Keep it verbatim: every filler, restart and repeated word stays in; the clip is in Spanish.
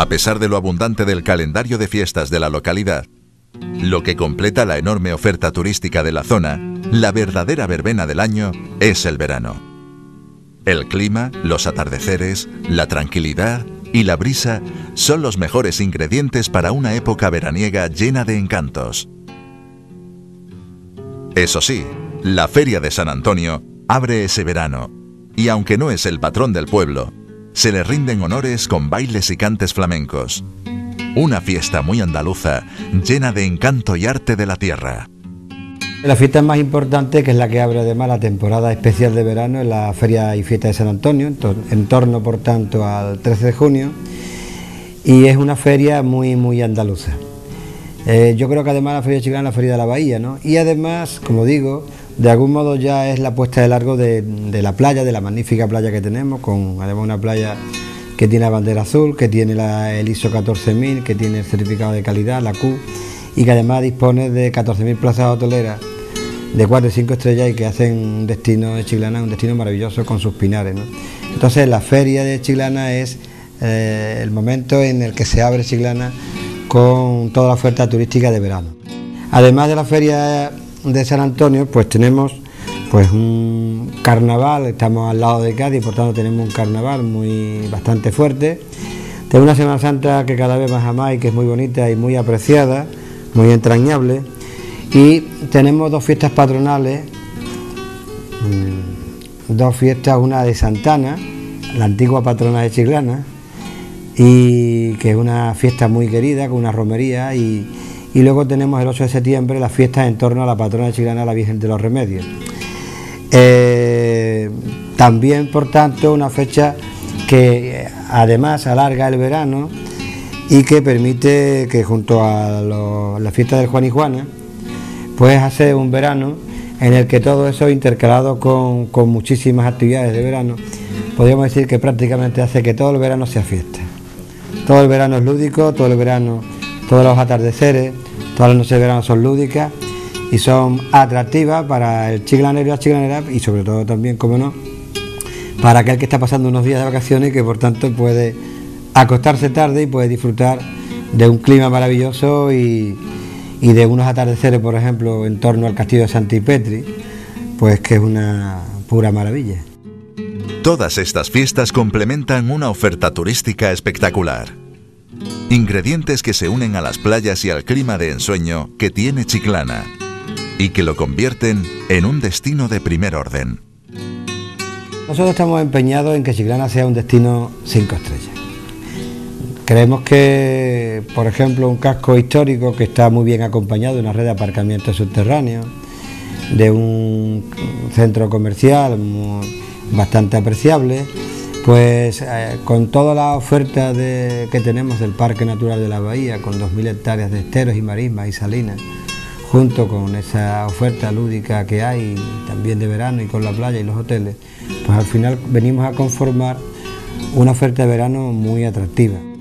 A pesar de lo abundante del calendario de fiestas de la localidad, lo que completa la enorme oferta turística de la zona, la verdadera verbena del año es el verano. El clima, los atardeceres, la tranquilidad y la brisa son los mejores ingredientes para una época veraniega llena de encantos. Eso sí, la Feria de San Antonio abre ese verano, y aunque no es el patrón del pueblo, se le rinden honores con bailes y cantes flamencos. Una fiesta muy andaluza, llena de encanto y arte de la tierra. La fiesta más importante, que es la que abre además la temporada especial de verano, es la Feria y Fiesta de San Antonio, en, tor en torno por tanto al trece de junio, y es una feria muy muy andaluza. Eh, yo creo que además la Feria Chiclana es la Feria de la Bahía, ¿no? Y además, como digo, de algún modo ya es la puesta de largo de, de la playa, de la magnífica playa que tenemos, con además una playa que tiene la bandera azul, que tiene la, el I S O catorce mil, que tiene el certificado de calidad, la Q, y que además dispone de catorce mil plazas hoteleras de cuatro y cinco estrellas y que hacen un destino de Chiclana, un destino maravilloso con sus pinares, ¿no? Entonces la feria de Chiclana es eh, el momento en el que se abre Chiclana con toda la oferta turística de verano. Además de la feria de San Antonio, pues tenemos pues un carnaval, estamos al lado de Cádiz, por tanto tenemos un carnaval muy bastante fuerte. Tenemos una Semana Santa que cada vez más ama y que es muy bonita y muy apreciada, muy entrañable. Y tenemos dos fiestas patronales, dos fiestas, una de Santana, la antigua patrona de Chiclana, y que es una fiesta muy querida, con una romería, y, y luego tenemos el ocho de septiembre las fiestas en torno a la patrona de Chiclana, la Virgen de los Remedios. Eh, también, por tanto, una fecha que además alarga el verano y que permite que junto a lo, la fiesta del Juan y Juana, pues hace un verano en el que todo eso intercalado con, con muchísimas actividades de verano, podríamos decir que prácticamente hace que todo el verano sea fiesta. Todo el verano es lúdico, todo el verano, todos los atardeceres, todas las noches de verano son lúdicas y son atractivas para el chiclanero y la chiclanera, y sobre todo también, como no, para aquel que está pasando unos días de vacaciones y que por tanto puede acostarse tarde y puede disfrutar de un clima maravilloso y, y de unos atardeceres, por ejemplo, en torno al castillo de Santipetri, pues que es una pura maravilla. Todas estas fiestas complementan una oferta turística espectacular. Ingredientes que se unen a las playas y al clima de ensueño que tiene Chiclana y que lo convierten en un destino de primer orden. Nosotros estamos empeñados en que Chiclana sea un destino cinco estrellas. Creemos que, por ejemplo, un casco histórico que está muy bien acompañado de una red de aparcamientos subterráneos, de un centro comercial muy, bastante apreciable, pues eh, con toda la oferta de, que tenemos del Parque Natural de la Bahía, con dos mil hectáreas de esteros y marismas y salinas, junto con esa oferta lúdica que hay también de verano y con la playa y los hoteles, pues al final venimos a conformar una oferta de verano muy atractiva.